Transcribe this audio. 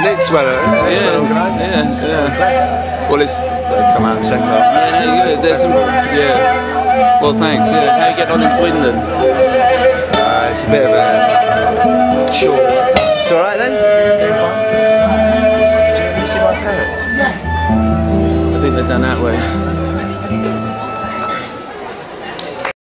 looks well organised. Yeah. Well, it's Come out and check out. yeah, no, good. There's some, yeah. Well, thanks. Yeah. How you getting on in Swindon? It's a bit of a chore. It's alright then? Do you see my parents? I think they're done that way.